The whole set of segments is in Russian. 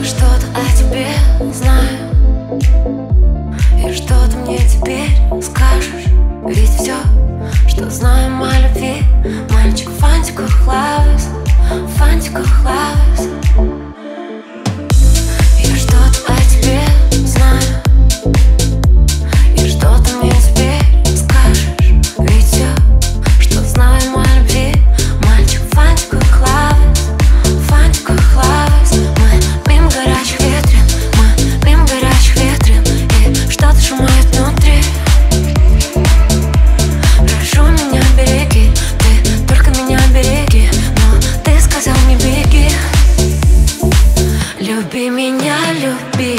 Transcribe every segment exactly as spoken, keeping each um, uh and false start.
Я что-то о тебе знаю, и что ты мне теперь скажешь? Ведь все, что знаем о любви, мальчик в фантиках лавис, в фантиках лавис. Я что-то о тебе знаю, и что ты мне теперь скажешь? Ведь все, что знаем о любви, мальчик в фантиках лавис, в фантиках лавис. Мы мимо горячих ветрин, мы мимо горячих ветрин, и что-то шумает внутри. Прошу меня береги, ты только меня береги, но ты сказал не беги. Люби меня, люби.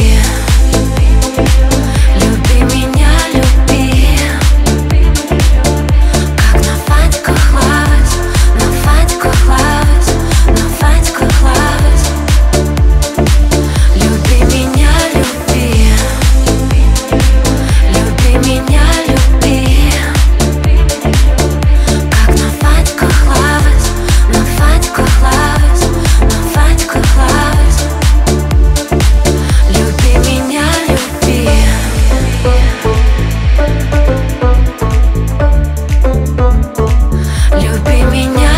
Люби меня, люби. Как на фантиках лавис, на фантиках лавис, на фантиках лавис. Люби меня, люби. Люби меня, люби. Как на фантиках лавис, на фантиках лавис, на фантиках лавис. Люби меня, люби. Люби меня.